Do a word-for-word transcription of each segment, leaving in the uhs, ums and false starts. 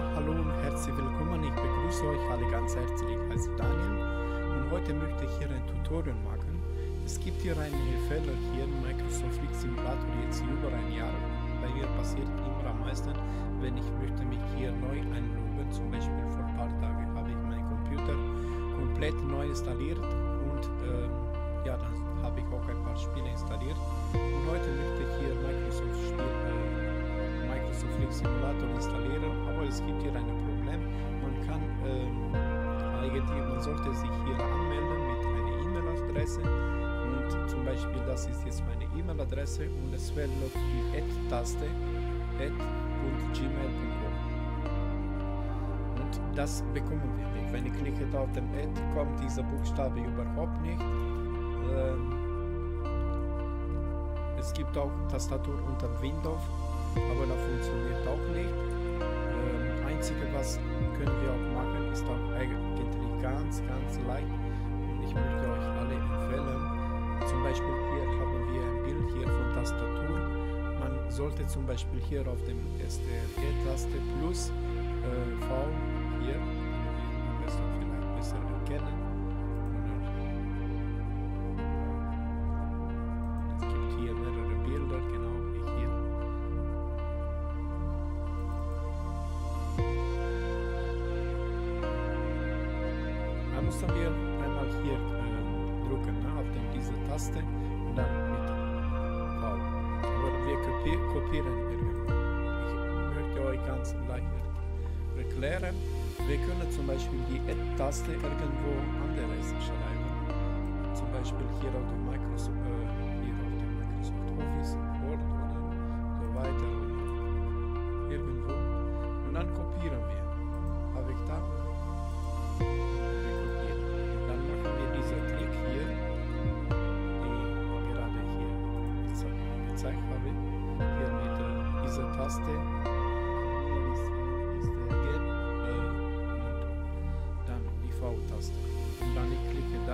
Ja, hallo und herzlich willkommen. Ich begrüße euch alle ganz herzlich. Ich heiße Daniel und heute möchte ich hier ein Tutorial machen. Es gibt hier einen Fehler hier in Microsoft Flight Simulator jetzt über ein Jahr. Bei mir passiert immer am meisten, wenn ich möchte mich hier neu einloggen. Zum Beispiel vor ein paar Tagen habe ich meinen Computer komplett neu installiert und ähm, ja, dann habe ich auch ein paar Spiele installiert. Und heute möchte ich hier Microsoft Spiel äh, Microsoft Flight Simulator installieren, aber es gibt hier ein Problem. Man kann ähm, eigentlich, man sollte sich hier anmelden mit einer E-Mail-Adresse und zum Beispiel das ist jetzt meine E-Mail-Adresse und es wäre noch die Add-Taste add punkt gmail punkt com und das bekommen wir nicht. Wenn ich klicke auf den Add, kommt dieser Buchstabe überhaupt nicht. Ähm, es gibt auch Tastatur unter Windows, aber das funktioniert auch nicht. Ähm, einzige, was können wir auch machen, ist auch eigentlich ganz, ganz leicht. Und ich möchte euch alle empfehlen. Zum Beispiel hier haben wir ein Bild hier von Tastatur. Man sollte zum Beispiel hier auf dem S T R G-Taste plus äh, V hier, am besten vielleicht besser erkennen. Es gibt hier mehrere Bilder, genau wie hier. Da müssen wir einmal hier äh, drücken, ne, auf den, diese Taste und dann mit V. Aber wir kopi kopieren irgendwo. Ich möchte euch ganz leicht erklären. Wir können zum Beispiel die Add-Taste irgendwo anderes schreiben. Zum Beispiel hier auf dem Microsoft, äh, hier auf dem Microsoft Office Word oder so weiter oder irgendwo. Und dann kopieren wir. Habe ich da? Taste ist, ist der G äh, und dann die V-Taste und dann ich klicke da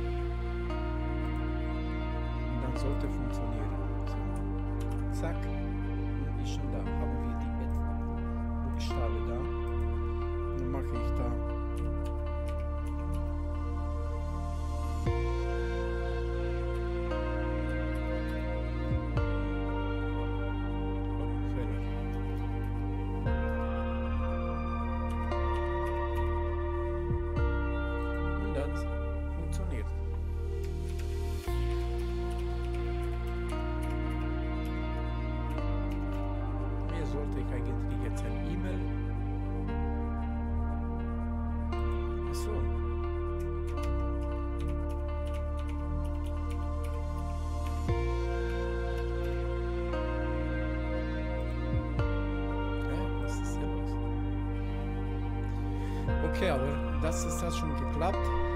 und dann sollte funktionieren. So. Zack, und ist schon da. Haben wir die Buchstabe da. Dann mache ich da sollte ich eigentlich jetzt ein E-Mail. So. Ja, was ist hier los? Okay, aber das ist das schon geklappt.